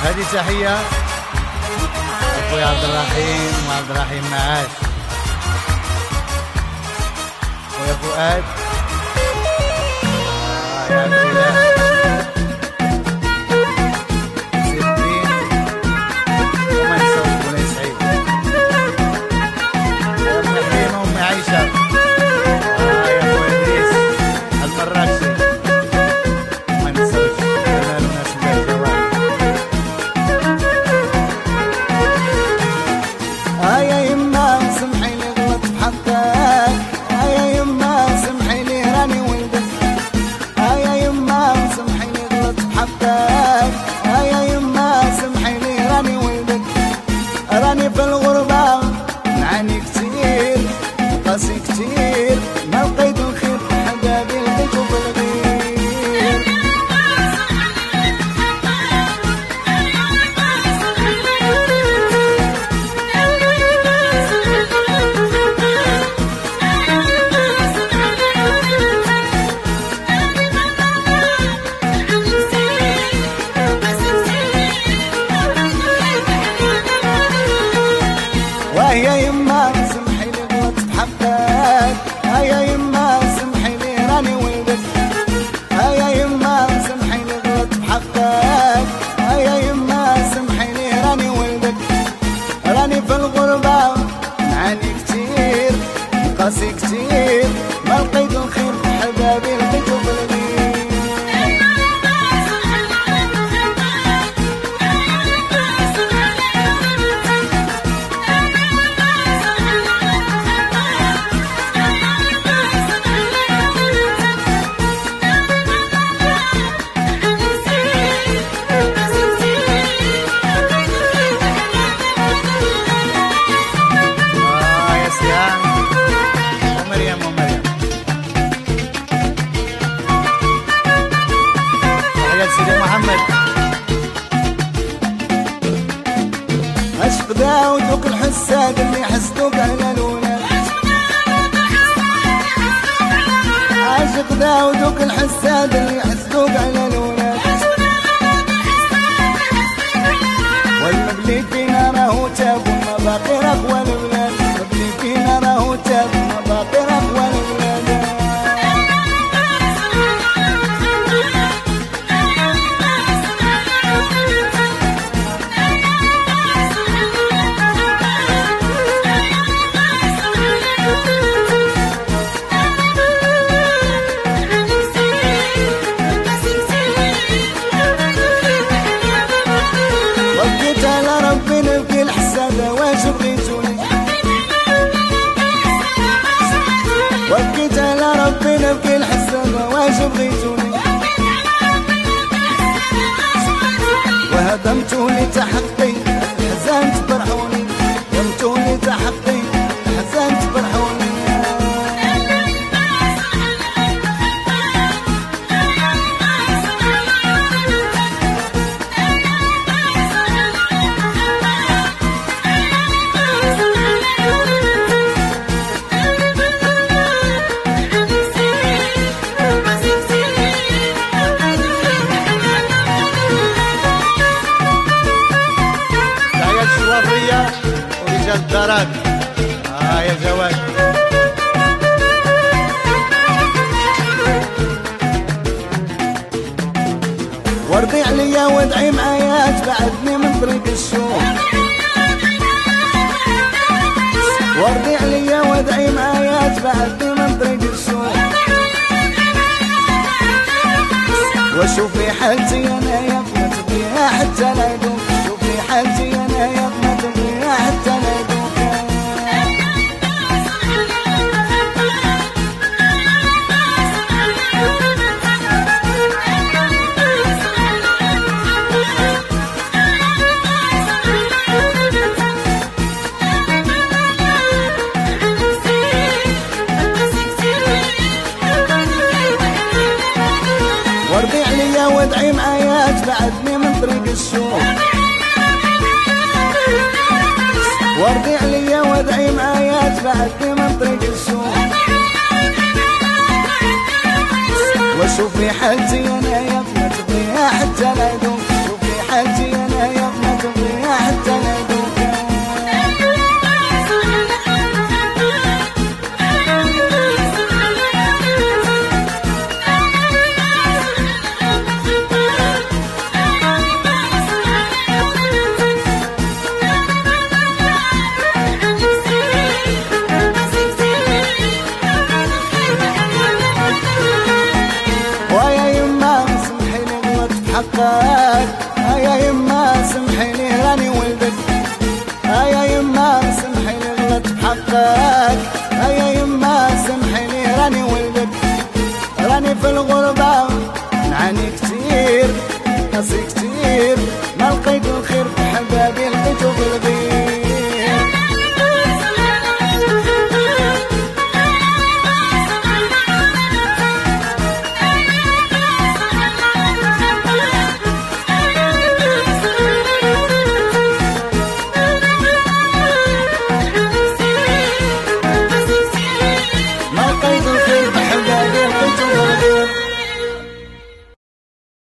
هذه تحية أخوي عبد الرحيم وعبد الرحيم معاش ويا فؤاد يا عبد الله راني في الغربة نعاني كتير قاسي كتير ما لقيت الخير حبابي لقيتو بالغير وهي يما سمحي لي غلطت بحقك هيا يما سمحي لي راني ولدك هيا يما سمحي لي غلطت بحقك هيا يما سمحي لي راني ولدك راني في الغربة نعاني كتير قاسي كتير ما لقيت الخير حبابي لقيتو بالغير سيدي محمد عشق داودوك الحساد اللي حسدوك على الولاد عاشق داودوك الحساد اللي حسدوك على الولاد والمبلي فينا راهو تاب وما باقي رغوى الولاد المبلي فينا راهو تاب وما باقي رغوى الولاد ربي نبكي الحسادة واش بغيتوني وبكيت على ربي نبكي الحسادة واش بغيتوني وهدمتوا لي تحقي الحزان تبرحوني هدمتوا لي تحقي الحزان تبرحوني ورجال الدرك يا جواد وردي عليا وادعي معايات بعدني من طريق الشوق وردي عليا وادعي معايات بعدني من طريق الشوق وشوفي حالتي انا يا ما تبغيها حتى لا يدوم شوفي حالتي انا يا ما تبغيها حتى لا يدوم وردي عليا وادعي معايات بعدني من طريق الشوق وردي عليا وادعي معايات بعدني من طريق الشوق وشوفي حالتي انا يا ما تبغيها حتى لا يدوم شوفي حالتي انا يا بحقك يا يما سمحيلي راني ولدك يا يما سمحيلي غلطت بحقك يا يما سمحيلي راني ولدك راني في الغربة نعاني كتير ناسي